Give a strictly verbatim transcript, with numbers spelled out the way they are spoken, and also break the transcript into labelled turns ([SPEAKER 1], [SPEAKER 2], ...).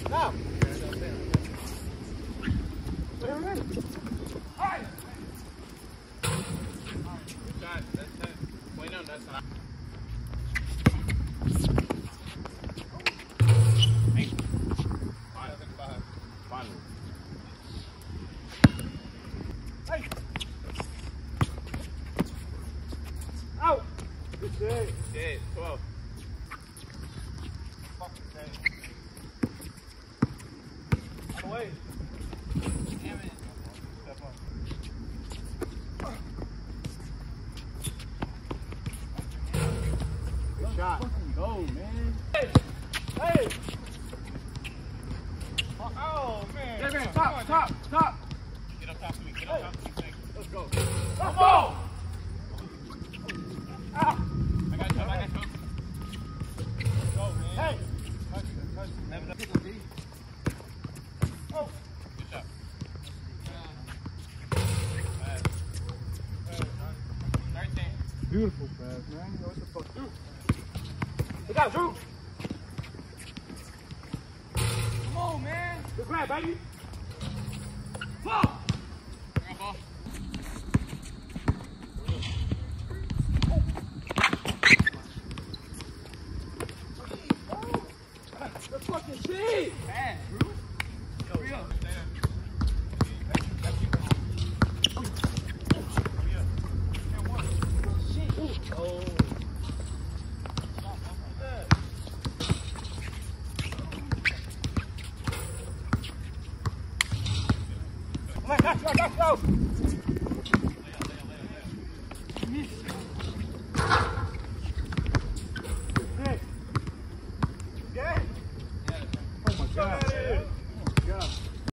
[SPEAKER 1] Now. Out. Good day.
[SPEAKER 2] Dead. twelve.
[SPEAKER 1] Fucking day. Out of the way.
[SPEAKER 2] Damn it.
[SPEAKER 1] Step up. Good shot.
[SPEAKER 2] Fucking go, man.
[SPEAKER 1] Hey. Hey.
[SPEAKER 2] Oh, man.
[SPEAKER 1] Hey, man. Top, top, top.
[SPEAKER 2] Get up top to me. Get up top to me.
[SPEAKER 1] Let's go. Let's go. Ah.
[SPEAKER 2] I got you. I got you. Go, man.
[SPEAKER 1] Hey.
[SPEAKER 2] Never know.
[SPEAKER 1] Oh.
[SPEAKER 2] Good shot. thirteen.
[SPEAKER 1] Beautiful pass, man. What the fuck? Drew. Look out, Drew.
[SPEAKER 2] Come on, man.
[SPEAKER 1] Good grab, baby. Ball.
[SPEAKER 2] Bring up ball.
[SPEAKER 1] Good fucking shit.
[SPEAKER 2] Pass, Drew. Hurry up. Stay there.
[SPEAKER 1] Oh. Come on, let's go, let's go.